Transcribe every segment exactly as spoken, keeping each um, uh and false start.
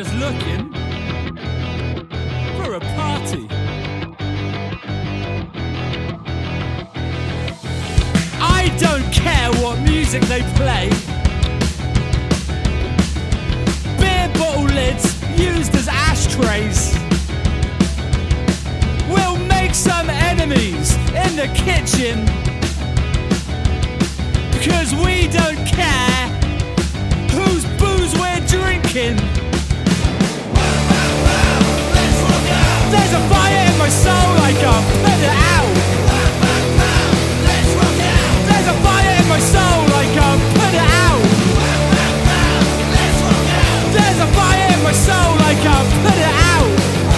just looking for a party. I don't care what music they play. Beer bottle lids used as ashtrays. We'll make some enemies in the kitchen, because we don't care whose booze we're drinking. There's a fire in my soul, I can't put it out. There's a fire in my soul, I can't put it out. There's a fire in my soul, I can't put it out.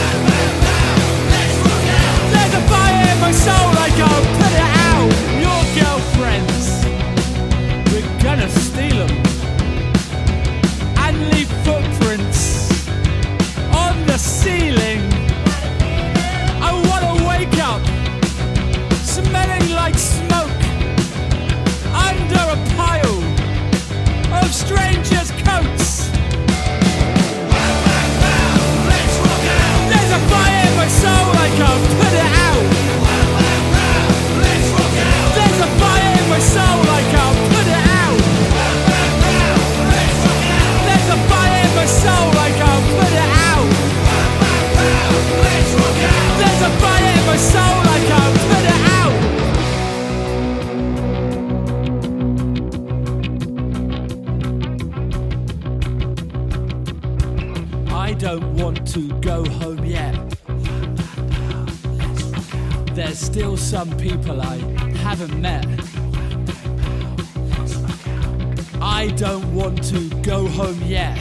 There's a fire in my soul, I can't put it out. Your girlfriends, we're gonna steal them and leave footprints on the ceiling. I wanna wake up smelling like smoke under a pile of strangers' coats. There's a fire in my soul, I can't put it out. There's a fire in my soul, I can't put it out. There's a fire in my soul, I can't put it out. There's a fire in my soul, I can't put it out. I don't want to go home yet. There's still some people I haven't met. I don't want to go home yet.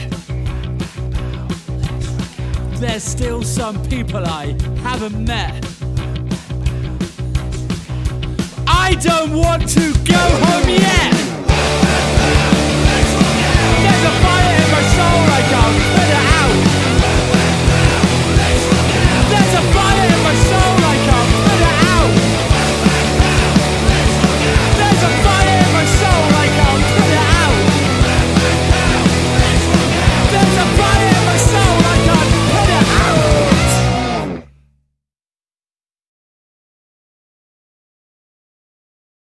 There's still some people I haven't met. I don't want to go home yet.